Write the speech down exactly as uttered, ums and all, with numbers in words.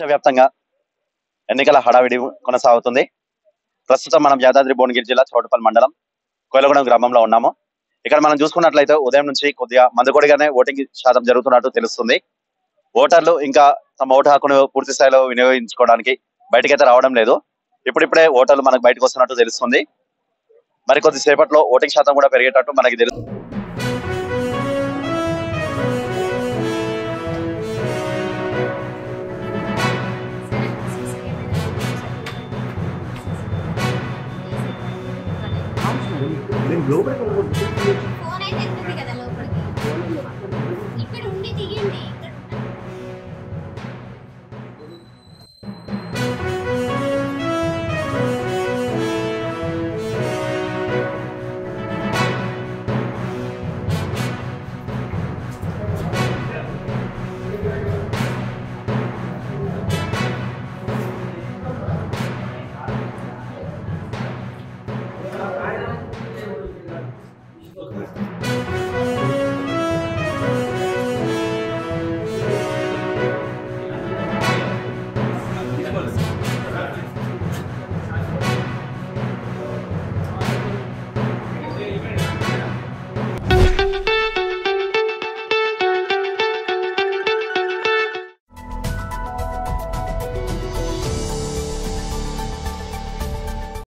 వ్యాప్తంగా ఎన్నికల హడావిడి కొనసాగుతుంది. ప్రస్తుతం మనం యాదాద్రి భువనగిరి జిల్లా చౌటుపల్లి మండలం కోయలగూడెం గ్రామంలో ఉన్నాము. ఇక్కడ మనం చూసుకున్నట్లయితే ఉదయం నుంచి కొద్దిగా మందకొడిగానే ఓటింగ్ శాతం జరుగుతున్నట్టు తెలుస్తుంది. ఓటర్లు ఇంకా తమ ఓటు హక్కును పూర్తి స్థాయిలో వినియోగించుకోవడానికి బయటకైతే రావడం లేదు. ఇప్పుడిప్పుడే ఓటర్లు మనకు బయటకు వస్తున్నట్టు తెలుస్తుంది. మరి కొద్దిసేపట్లో ఓటింగ్ శాతం కూడా పెరిగేటట్టు మనకి తెలుసు. ఫోన్ అయితే ఎత్తుంది కదా